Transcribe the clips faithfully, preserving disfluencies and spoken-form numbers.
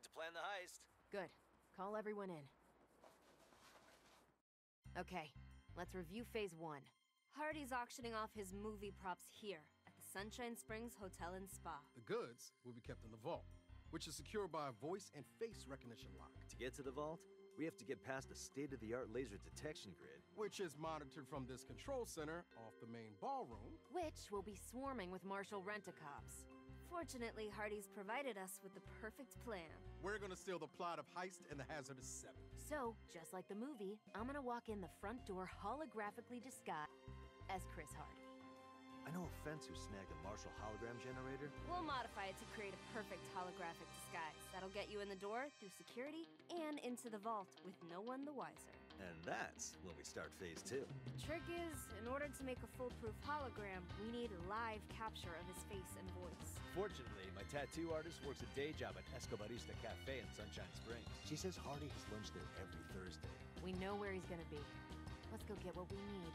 to plan the heist. Good. Call everyone in. Okay, let's review phase one. Hardy's auctioning off his movie props here at the Sunshine Springs Hotel and Spa. The goods will be kept in the vault, which is secured by a voice and face recognition lock. To get to the vault, we have to get past a state-of-the-art laser detection grid. Which is monitored from this control center off the main ballroom. Which will be swarming with Marshal Rent-A-Cops. Fortunately, Hardy's provided us with the perfect plan. We're gonna steal the plot of Heist and the Hazardous Seven. So, just like the movie, I'm gonna walk in the front door holographically disguised as Chris Hardy. I know a fence who snagged a Marshall hologram generator. We'll modify it to create a perfect holographic disguise that'll get you in the door, through security, and into the vault with no one the wiser. And that's when we start phase two. The trick is, in order to make a foolproof hologram, we need live capture of his face and voice. Fortunately, my tattoo artist works a day job at Escobarista Cafe in Sunshine Springs. She says Hardy has lunch there every Thursday. We know where he's gonna be. Let's go get what we need.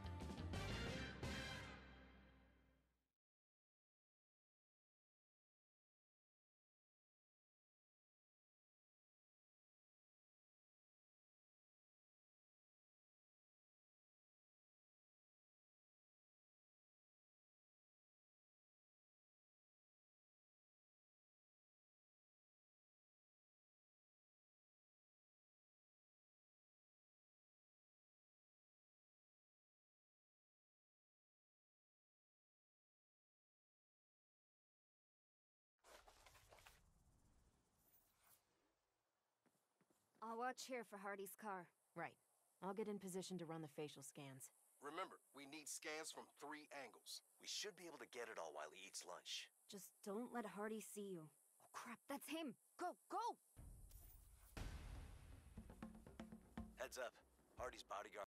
I'll watch here for Hardy's car. Right. I'll get in position to run the facial scans. Remember, we need scans from three angles. We should be able to get it all while he eats lunch. Just don't let Hardy see you. Oh crap, that's him! Go, go! Heads up. Hardy's bodyguard